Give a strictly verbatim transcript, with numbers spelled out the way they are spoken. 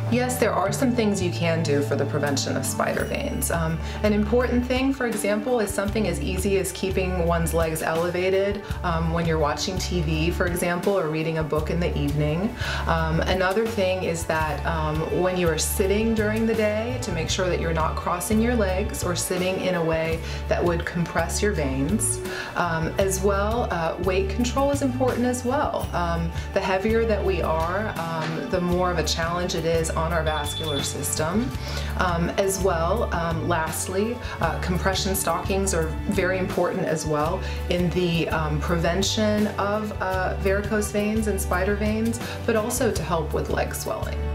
Yes, there are some things you can do for the prevention of spider veins. Um, an important thing, for example, is something as easy as keeping one's legs elevated um, when you're watching T V, for example, or reading a book in the evening. Um, another thing is that um, when you are sitting during the day, to make sure that you're not crossing your legs or sitting in a way that would compress your veins. Um, as well, uh, weight control is important as well. Um, the heavier that we are, um, the more of a challenge it is on our vascular system. Um, as well, um, lastly, uh, compression stockings are very important as well in the um, prevention of uh, varicose veins and spider veins, but also to help with leg swelling.